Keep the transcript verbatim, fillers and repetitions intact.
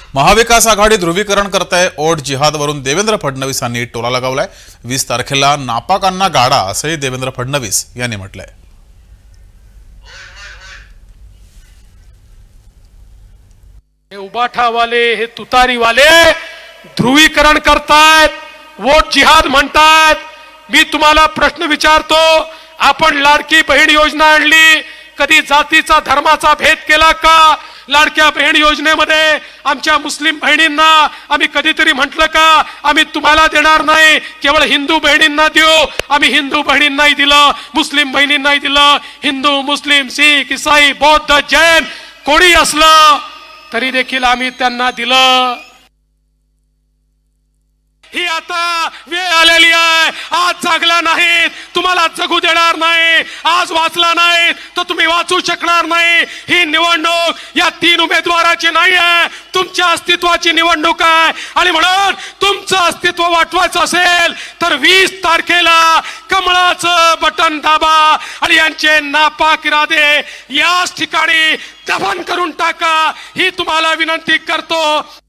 महाविकास आघाडी ध्रुवीकरण करताय. ओट जिहादवरून देवेंद्र फडणवीसांनी टोला लगावलाय. वीस तारखेला नापाकांना गाडा असंही देवेंद्र फडणवीस यांनी म्हटलंय. हे उबाठावाले, हे तुतारीवाले ध्रुवीकरण करतायत, वोट जिहाद म्हणतायत. मी तुम्हाला प्रश्न विचारतो, आपण लाडकी बहीण योजना आणली, कधी जातीचा धर्माचा भेद केला का? लाडक्या बहीण योजनेमध्ये आमच्या मुस्लिम बहिणींना आम्ही कधीतरी म्हटलं का आम्ही तुम्हाला देणार नाही, केवळ हिंदू बहिणींना देऊ? आम्ही हिंदू बहिणींनाही दिलं, मुस्लिम बहिणींनाही दिलं. हिंदू, मुस्लिम, शीख, ईसाई, बौद्ध, जैन कोणी असलं तरी देखील आम्ही त्यांना दिलं. ही आता वेळ आलेली आहे. आज जागला नाही तुम्हाला जगू देणार नाही. आज वाचला नाही तर तुम्ही वाचू शकणार नाही. ही निवडणूक या तीन उमेदवाराची नाही आहे, तुमच्या अस्तित्वाची निवडणूक आहे. आणि म्हणून तुमचं अस्तित्व वाटवायचं असेल तर वीस तारखेला कमळाचं बटन दाबा आणि यांचे नापाक इरादे याच ठिकाणी दफन करून टाका, ही तुम्हाला विनंती करतो.